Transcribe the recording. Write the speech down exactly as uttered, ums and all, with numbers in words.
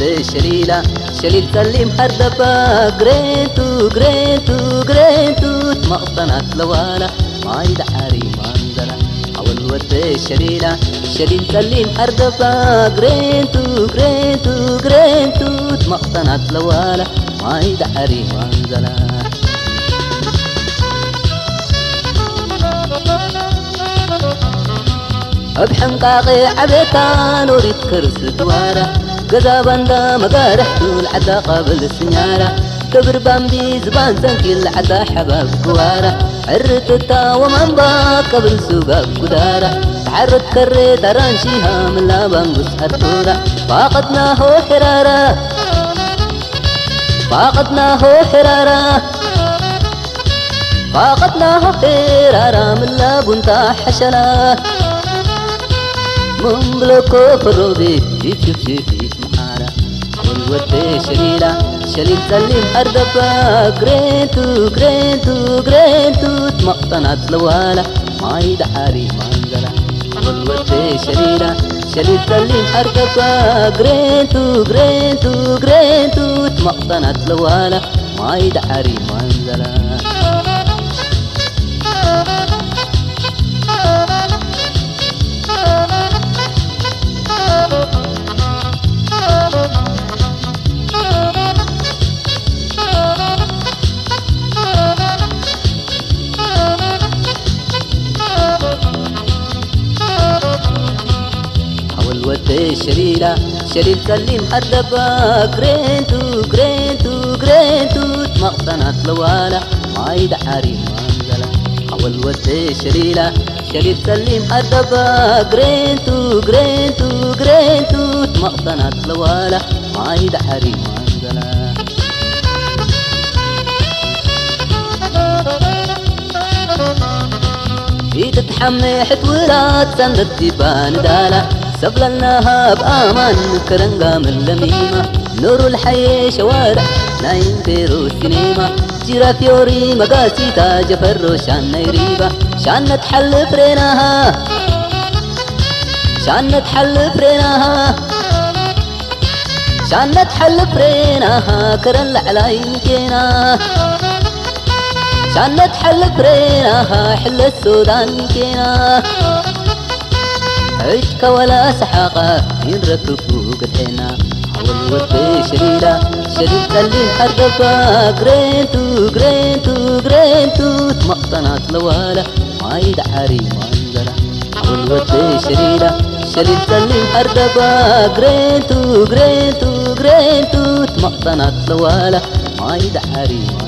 والود شليلة شليل سليم هردبا جريتو جريتو جريتو مقطنات لوالا ما يدحري منزلة والود شليلة شليل سليم هردبا جريتو جريتو جريتو مقطنات لوالا ما يدحري منزلة بحنقاقي عبيتا نوريت كرس دوارة قزا باندا مقارحتو العدا قبل السنيارة كبر بامبي زبان زنكي العدا حباب كوارة عرت التا ومنبا قبل سوقا كدارة تعرت كريت رانشيها من لابان بس أرطورة فاقدناه حرارة فاقدناه حرارة فاقدناه حرارة من لابن حشرة من بلوكو فروبي جيب جيب جيب محارة والود شليلة شليل سليم هردبا جريتو جريتو جريتو مقطنات لوالا ما يدحري منزلة والود شليلة شليل سليم هردبا جريتو جريتو جريتو مقطنات لوالا ما يدحري منزلة والود شليلة شليل سليم هردبا جريتو جريتو جريتو مقطنات لوالا ما يدحري منزلة والود شليلة شليل سليم هردبا جريتو جريتو جريتو مقطنات لوالا ما يدحري منزلة في تتحمي حتولات سندت تبان دالا سبلناها بأمان كرنقا من لميمة نور الحي شوارع نايم بيرو سينما جيرا فيوري مقاسي تاج فرو شان نيريبا شان نتحل فريناها شان نتحل فريناها شان نتحل فريناها كرن لعلاي كينا شان نتحل فريناها حل السودان كينا عشك ولا سحاقة ينركبوا قدحنا والود شليلة شليل سليم هردبا جريتو جريتو جريتو مقطنات لوالا ما يدحري منزلة والود شليلة شليل سليم هردبا جريتو جريتو جريتو مقطنات لوالا ما يدحري منزلة